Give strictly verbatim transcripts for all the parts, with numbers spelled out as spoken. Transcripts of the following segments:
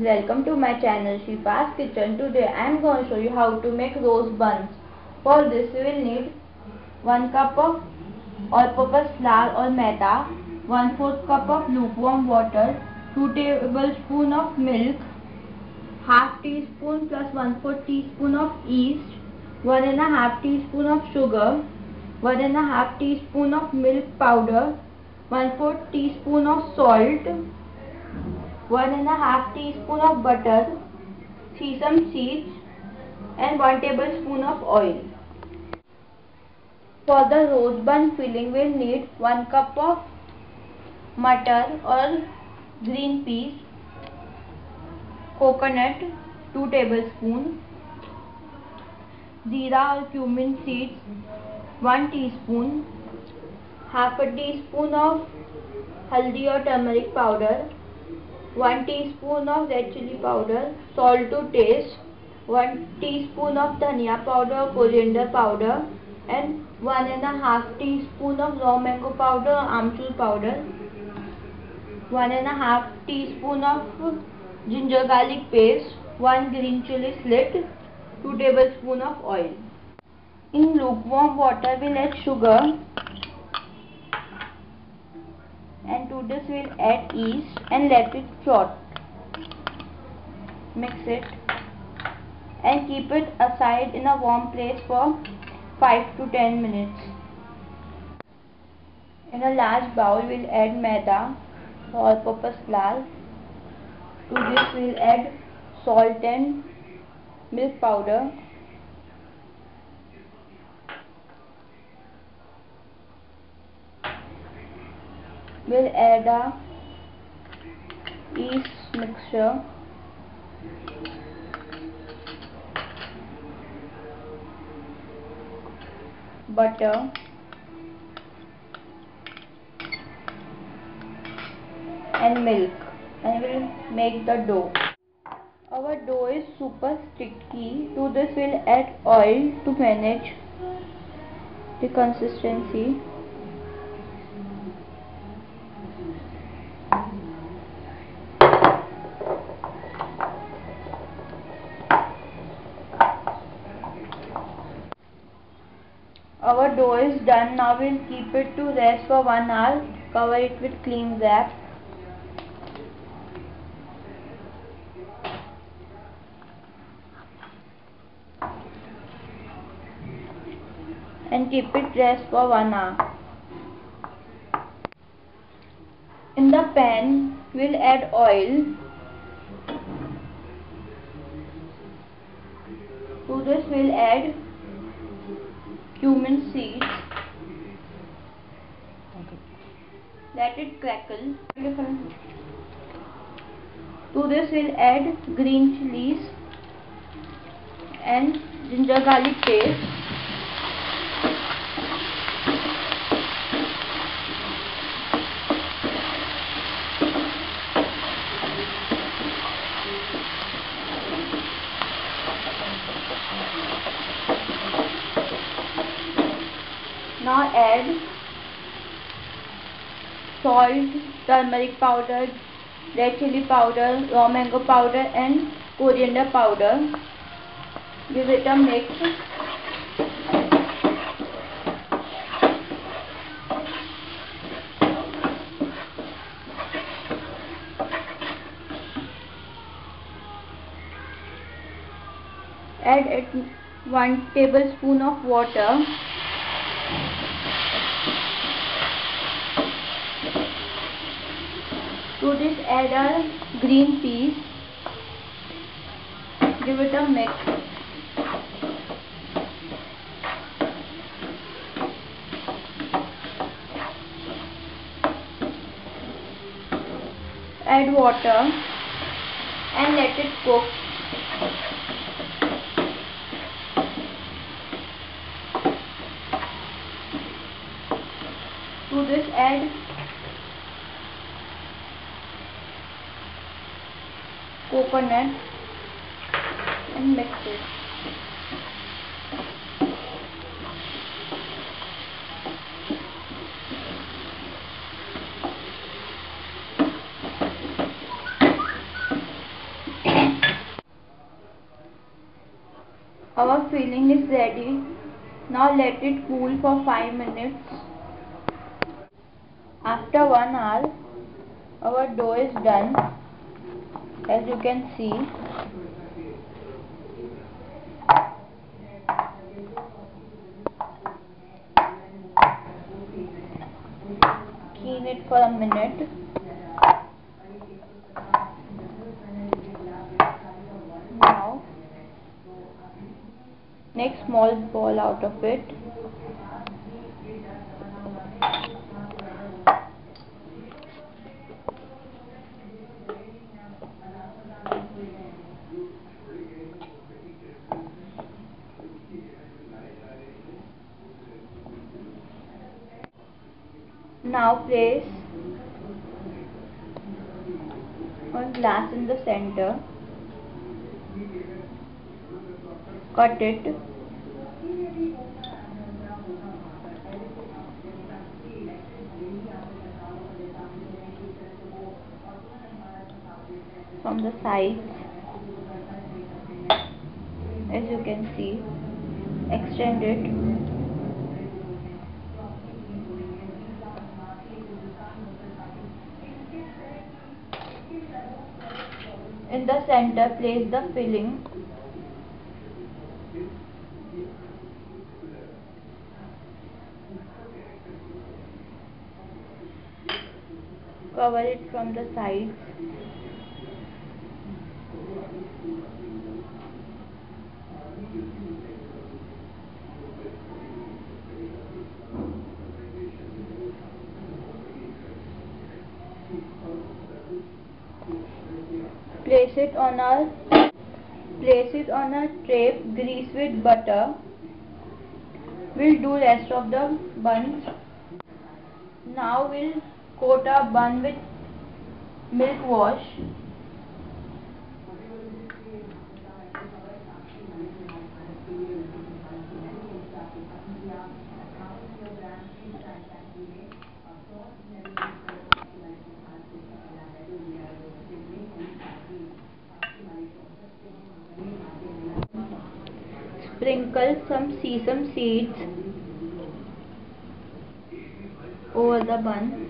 welcome to my channel Shifa's Kitchen. Today I am going to show you how to make rose buns. For this we will need one cup of all-purpose flour or maida, one fourth cup of lukewarm water, two tablespoons of milk, half teaspoon plus one fourth teaspoon of yeast, one and a half teaspoon of sugar, one and a half teaspoon of milk powder, one fourth teaspoon of salt, one and a half teaspoon of butter, sesame seeds, and one tablespoon of oil. For the rose bun filling, we will need one cup of mutton or green peas, coconut two tablespoons, jeera or cumin seeds one teaspoon, half a teaspoon of haldi or turmeric powder, one teaspoon of red chili powder, salt to taste, one teaspoon of dhania powder or coriander powder, and one and a half teaspoon of raw mango powder or amchur powder, one and a half teaspoon of ginger garlic paste, one green chili slit, two tablespoons of oil. In lukewarm water we'll add sugar, and to this we'll add yeast and let it froth. Mix it and keep it aside in a warm place for five to ten minutes. In a large bowl we'll add maida, all-purpose flour. To this we'll add salt and milk powder. We'll add a yeast mixture, butter, and milk, and we'll make the dough. Our dough is super sticky. To this we'll add oil to manage the consistency. Our dough is done. Now we'll keep it to rest for one hour. Cover it with clean wrap. And keep it rest for one hour. In the pan, we'll add oil. To this we'll add cumin seeds. Let it crackle. To this we'll add green chilies and ginger garlic paste. Now add salt, turmeric powder, red chili powder, raw mango powder, and coriander powder. Give it a mix. Add it one tablespoon of water. To this add a green peas. Give it a mix. Add water and let it cook. To this add coconut and mix it. Our filling is ready. Now let it cool for five minutes. After one hour, our dough is done, as you can see. Clean it for a minute. Now, make small ball out of it. Now place one glass in the center. Cut it. From the sides, as you can see, extend it. In the center, place the filling. Cover it from the sides. Place it on a place it on a tray, grease with butter. We'll do rest of the buns. Now we'll coat our bun with milk wash. Sprinkle some sesame seeds over the bun.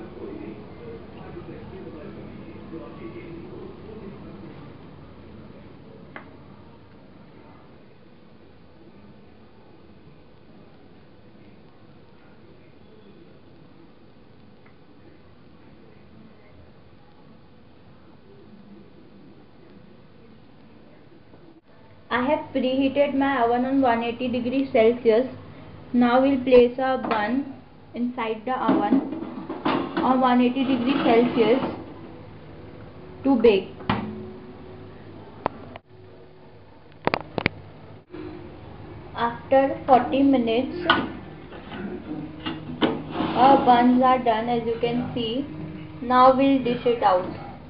I have preheated my oven on one hundred eighty degrees Celsius. Now we'll place our bun inside the oven on one hundred eighty degrees Celsius to bake. After forty minutes, our buns are done, as you can see. Now we'll dish it out.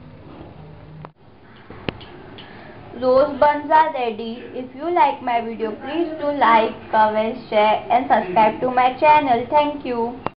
Rose buns are ready. If you like my video, please do like, comment, share and subscribe to my channel. Thank you.